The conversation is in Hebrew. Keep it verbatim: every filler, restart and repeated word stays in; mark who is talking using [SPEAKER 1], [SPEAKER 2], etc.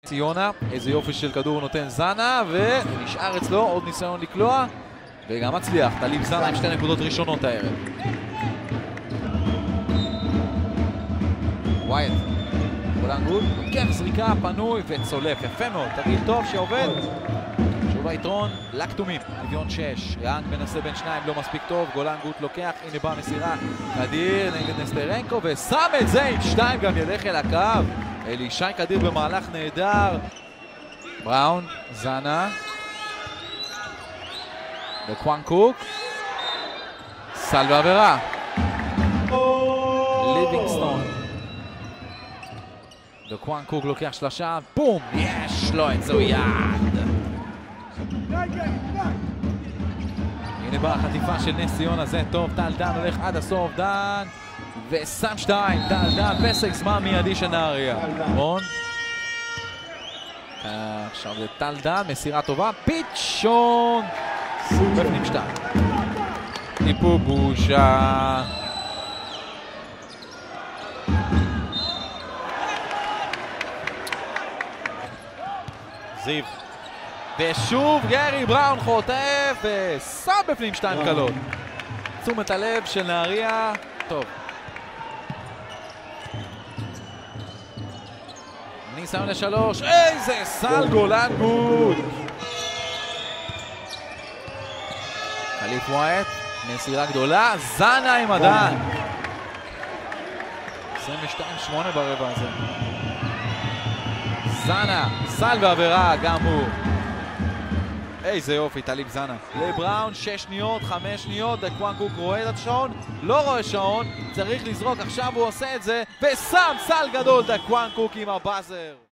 [SPEAKER 1] ציונה, איזה יופי של כדור נותן זנה, ונשאר אצלו עוד ניסיון לקלוע, וגם מצליח. טליב זנה עם שתי נקודות ראשונות הערב. ווייט, גולן גוד, לוקח זריקה, פנוי וצולף. יפה מאוד, תרגיל טוב שעובד. שוב היתרון לכתומים, מיליון שש. יאנג מנסה בין שניים, לא מספיק טוב. גולן גוד לוקח, הנה באה מסירה. קדיר נגד נסטרנקו, ושם את זה עם שתיים, גם ילך אל הקו. אלישי קדיר במהלך נהדר. בראון, זנה. לקוואן קוק. סל בעבירה. ליבינגסטון. לקוואן קוק לוקח שלושה. בום! יש לו את זו יד. הנה באה החטיפה של נס ציונה, זה טוב. טל דן הולך עד הסוף. דן. ושם שתיים, טל דן, פסק זמן מיידי של נהריה. רון. עכשיו זה טל דן, מסירה טובה, פיצ'ון. בפנים שתיים. טיפו בושה. זיו. ושוב גרי בראון חוטף, ושם בפנים שתיים קלות. תשומת הלב של נהריה. טוב. ניסיון לשלוש, איזה סל גולן גוד! חליף ווייט, מסירה גדולה, זנה עם הדן. עשרים ושתיים שמונה ברבע הזה. זנה, סל בעבירה, גם הוא. איזה יופי, טליב זנה. לבראון, שש שניות, חמש שניות, לקוואן קוק רואה את השעון, לא רואה שעון, צריך לזרוק, עכשיו הוא עושה את זה, ושם סל גדול, לקוואן קוק עם הבאזר.